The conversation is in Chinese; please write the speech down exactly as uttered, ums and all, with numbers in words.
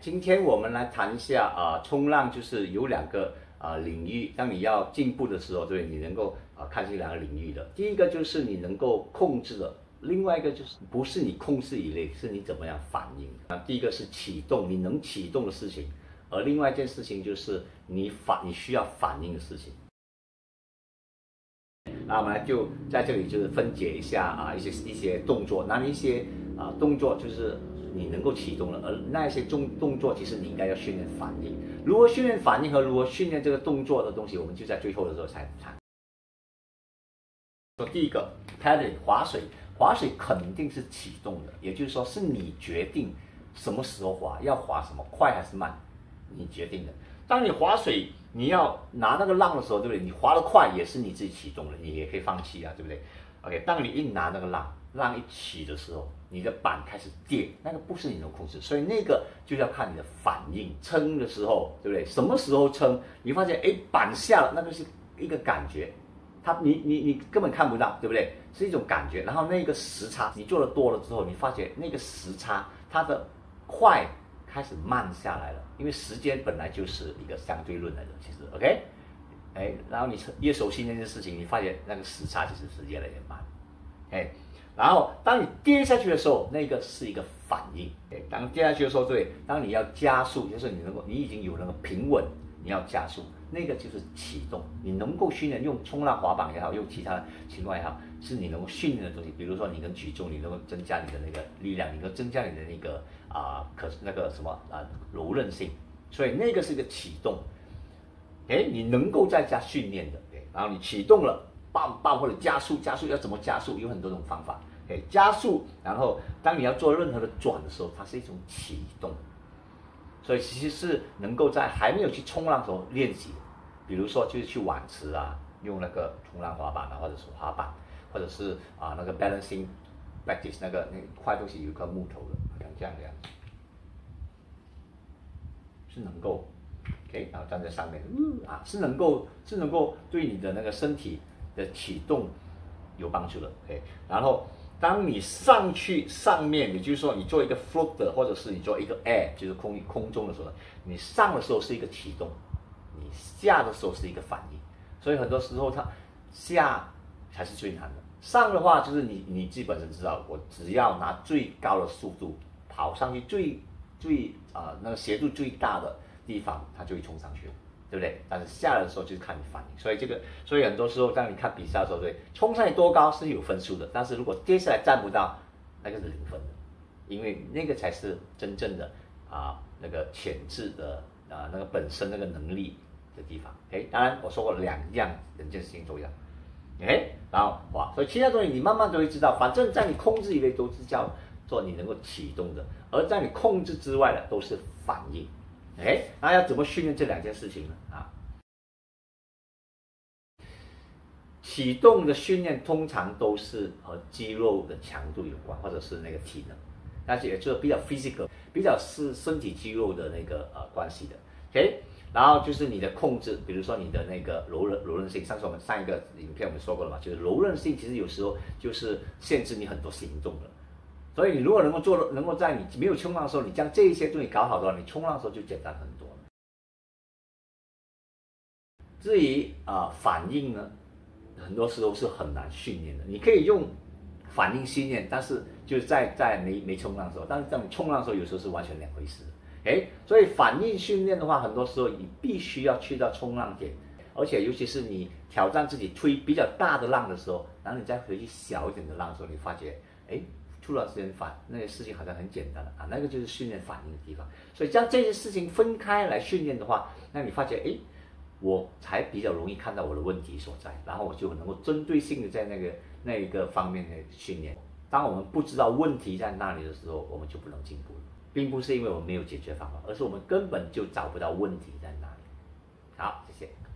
今天我们来谈一下啊、呃，冲浪就是有两个啊、呃、领域，当你要进步的时候，对，你能够啊、呃、看这两个领域的。第一个就是你能够控制的，另外一个就是不是你控制以内，是你怎么样反应的。啊，第一个是启动，你能启动的事情，而另外一件事情就是你反你需要反应的事情。那我们来就在这里就是分解一下啊一些一些动作，那一些啊动作就是你能够启动了，而那一些动动作其实你应该要训练反应。如何训练反应和如何训练这个动作的东西，我们就在最后的时候才谈。说第一个 paddling 划水，划水肯定是启动的，也就是说是你决定什么时候划，要划什么快还是慢，你决定的。当你划水，你要拿那个浪的时候，对不对？你划得快也是你自己启动的，你也可以放弃啊，对不对 ？OK， 当你一拿那个浪，浪一起的时候，你的板开始跌，那个不是你能控制，所以那个就要看你的反应。撑的时候，对不对？什么时候撑？你发现哎，板下了，那个是一个感觉，它你你你根本看不到，对不对？是一种感觉。然后那个时差，你做的多了之后，你发觉那个时差它的快开始慢下来了，因为时间本来就是一个相对论来的，其实 OK， 哎，然后你越熟悉那件事情，你发现那个时差其实是越来越慢，哎，然后当你跌下去的时候，那个是一个反应，哎，当跌下去的时候，对，当你要加速，就是你能够你已经有那个平稳，你要加速，那个就是启动，你能够训练用冲浪滑板也好，用其他的情况也好，是你能够训练的东西。比如说你跟举重，你能够增加你的那个力量，你能够增加你的那个啊、呃、可那个什么啊、呃、柔韧性，所以那个是一个启动。哎，你能够在家训练的，然后你启动了，棒棒或者加速，加速要怎么加速？有很多种方法。哎，加速，然后当你要做任何的转的时候，它是一种启动。所以其实是能够在还没有去冲浪的时候练习的，比如说就是去碗池啊，用那个冲浪滑板啊，或者是滑板，或者是啊那个 balancing practice 那个那一块东西有一块木头的，像这样的样子，是能够 OK， 然后站在上面，嗯啊是能够是能够对你的那个身体的启动有帮助的 OK， 然后。当你上去上面，也就是说你做一个 floater， 或者是你做一个 air， 就是空空中的时候，你上的时候是一个启动，你下的时候是一个反应。所以很多时候它下才是最难的，上的话就是你你基本上知道，我只要拿最高的速度跑上去最最啊、呃、那个斜度最大的地方，它就会冲上去了。对不对？但是下来的时候就是看你反应，所以这个，所以很多时候当你看比赛的时候，对，冲上去多高是有分数的，但是如果跌下来站不到，那个是零分的，因为那个才是真正的啊那个潜质的啊那个本身那个能力的地方。OK， 当然我说过两样两件事情重要。OK， 然后哇，所以其他东西你慢慢都会知道，反正在你控制以内都是叫做你能够启动的，而在你控制之外的都是反应。哎，那要怎么训练这两件事情呢？啊，启动的训练通常都是和肌肉的强度有关，或者是那个体能，但是也就是比较 physical， 比较是身体肌肉的那个呃关系的。OK， 然后就是你的控制，比如说你的那个柔韧柔韧性，上次我们上一个影片我们说过了嘛，就是柔韧性其实有时候就是限制你很多行动的。所以你如果能够做，能够在你没有冲浪的时候，你将这一些东西搞好的话，你冲浪的时候就简单很多了。至于啊、呃、反应呢，很多时候是很难训练的。你可以用反应训练，但是就是在在没没冲浪的时候，但是在你冲浪的时候，有时候是完全两回事。哎，所以反应训练的话，很多时候你必须要去到冲浪点，而且尤其是你挑战自己推比较大的浪的时候，然后你再回去小一点的浪的时候，你发觉哎。突然之间反那些事情好像很简单的啊，那个就是训练反应的地方。所以将这些事情分开来训练的话，那你发觉哎，我才比较容易看到我的问题所在，然后我就能够针对性的在那个那一个方面的训练。当我们不知道问题在哪里的时候，我们就不能进步了，并不是因为我们没有解决方法，而是我们根本就找不到问题在哪里。好，谢谢。